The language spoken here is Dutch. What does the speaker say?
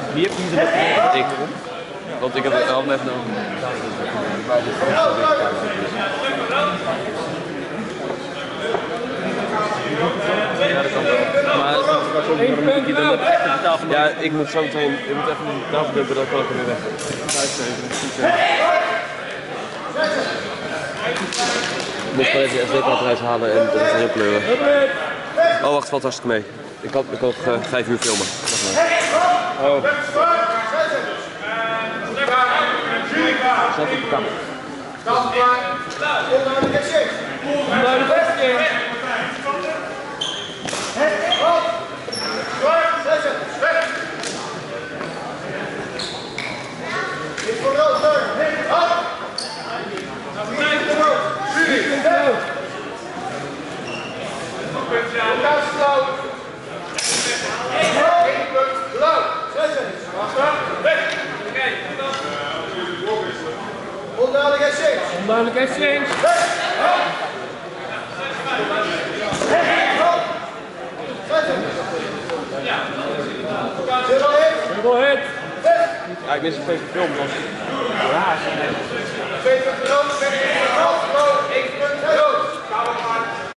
Wie heeft hier de bak? Ik. Want ik heb het al net nodig. Ja, ik moet zo meteen, ik moet even de tafel duppen, dan kan ik er weer weg. Ik moet gewoon even de SD-kaart eruit halen en dat erin kleuren. Oh, wacht, valt hartstikke mee. Ik kan nog 5 uur filmen. Oh. Zat op de kamer. Onduidelijk exchange. Onduidelijk exchange. Zero hit. Ja, ik mis een feest film. Peter Groot.